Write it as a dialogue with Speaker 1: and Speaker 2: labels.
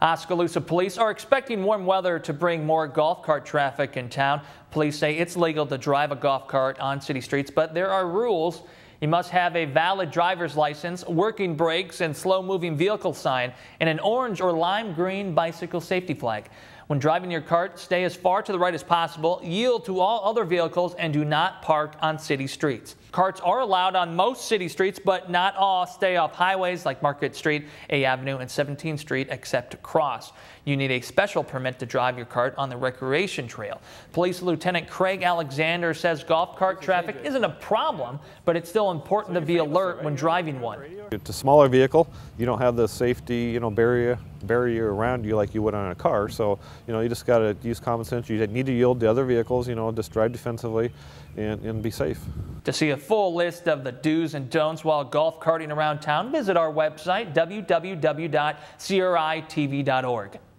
Speaker 1: Oskaloosa Police are expecting warm weather to bring more golf cart traffic in town. Police say it's legal to drive a golf cart on city streets, but there are rules. You must have a valid driver's license, working brakes and slow-moving vehicle sign, and an orange or lime green bicycle safety flag. When driving your cart, stay as far to the right as possible, yield to all other vehicles, and do not park on city streets. Carts are allowed on most city streets, but not all. Stay off highways like Market Street, A Avenue, and 17th Street except to cross. You need a special permit to drive your cart on the recreation trail. Police Lieutenant Craig Alexander says golf cart traffic isn't a problem, but it's still important to be alert when driving one.
Speaker 2: It's a smaller vehicle. You don't have the safety, barrier around you like you would on a car. So, you just got to use common sense. You need to yield to other vehicles, just drive defensively and be safe.
Speaker 1: To see a full list of the do's and don'ts while golf carting around town, visit our website, www.critv.org.